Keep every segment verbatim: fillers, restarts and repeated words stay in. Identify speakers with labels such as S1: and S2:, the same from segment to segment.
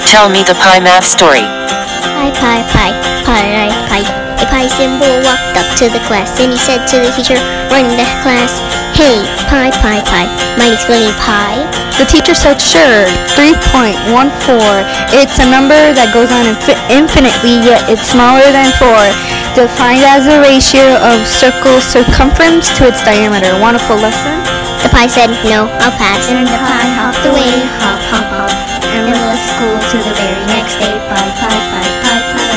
S1: Tell me the pie math story.
S2: Pie, pie, pie, pie, pie. A pie symbol walked up to the class and he said to the teacher running the class, "Hey, pie, pie, pie, mind explaining pie?"
S3: The teacher said, "Sure, three point one four. It's a number that goes on infi infinitely, yet it's smaller than four. Defined as a ratio of circle circumference to its diameter. Want a full lesson?"
S2: The pie said, "No, I'll pass."
S4: And the pie hopped away, hop, hop, hop, and left school to the very next day. Pie, pie, pie, pie, pie.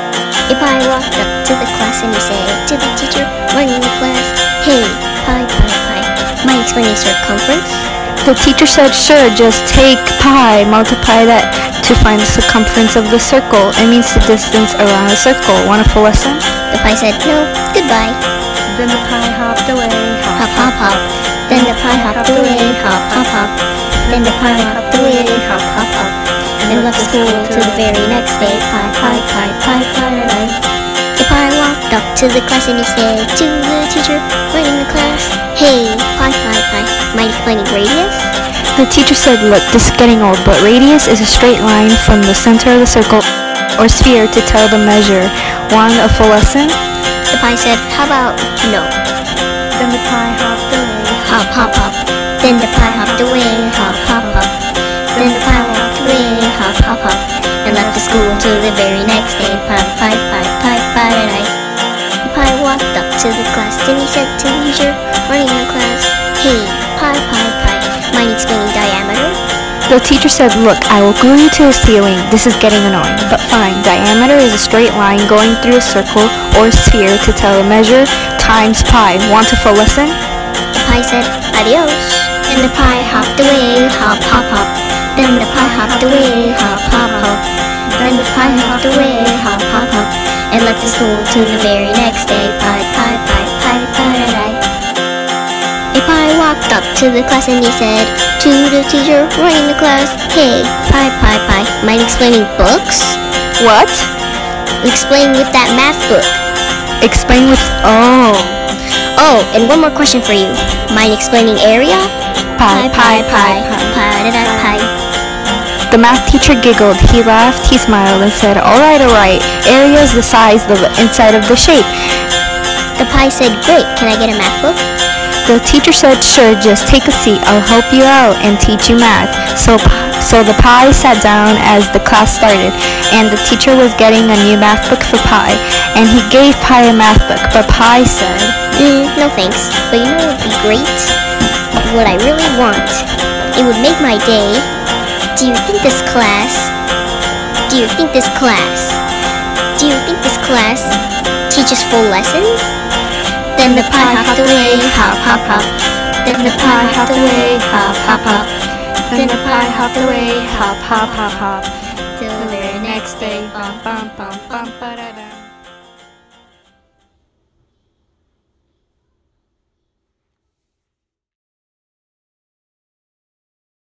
S2: A pie walked up to the class and he said to the teacher running the class, "Hey, pie, pie, pie, mind explaining circumference?"
S3: The teacher said, "Sure, just take pi, multiply that to find the circumference of the circle. It means the distance around a circle. Want a full lesson?"
S2: The pie said, "No, goodbye."
S4: Then the pie hopped away,
S2: Hop, hop, hop. Then the pie hopped away, hop, hop, hop. Then the pie hopped away, hop, hop, hop. And left school to the very next day. Pie, pie, pie, pie, pie, pie. A pie walked up to the class and he said to the teacher running the class, "Hey, pie, pie, pie, mind explaining radius?"
S3: The teacher said, "Look, this is getting old, but radius is a straight line from the center of the circle or sphere to tell the measure. Want a full lesson?"
S2: The pie said, "How about no?"
S4: Then the pie hopped away,
S2: Hop, hop, hop. Then the pie hopped away, hop, hop, hop. Then the pie hopped away, hop, hop, hop. And left the school to the very next day. Pie, pie, pie, pie, pie, pie. The pie walked up to the class and he said to the teacher running the class, "Hey, pie, pie, pie, mind explaining diameter?"
S3: The teacher said, "Look, I will glue you to the ceiling. This is getting annoying, but fine. Diameter is a straight line going through a circle or sphere to tell a measure times pi. Want a full lesson?"
S2: The pie said, "Adios." And the pie hopped away, hop, hop, hop. Then the pie hopped away, hop, hop, hop. Then the pie hopped away, hop, hop, hop. And left the school to the very next day. Pie, pie, pie, pie, pie, pie. A pie walked up to the class and he said to the teacher running the class, "Hey, pie, pie, pie, mind explaining books?"
S3: What?
S2: Explain with that math book.
S3: Explain with, oh.
S2: Oh, and one more question for you. Mind explaining area?
S3: Pi, pi, pi,
S2: Pie, da, da, pie.
S3: The math teacher giggled. He laughed, he smiled, and said, "All right, all right. Area is the size of the inside of the shape."
S2: The pie said, "Great, can I get a math book?"
S3: The teacher said, "Sure, just take a seat. I'll help you out and teach you math." So, so the pie sat down as the class started, and the teacher was getting a new math book for Pie, and he gave Pie a math book, but Pie said,
S2: Mm, no thanks, but you know what would be great? What I really want. It would make my day. Do you think this class, do you think this class, do you think this class teaches full lessons? Then the pie hopped away, hop, hop, hop. Then the pie hopped away, hop, hop, hop.
S3: Then the pie hopped away, hop, hop, hop, hop. Till the very next day, bum, bum, bum, bum, ba-da-da.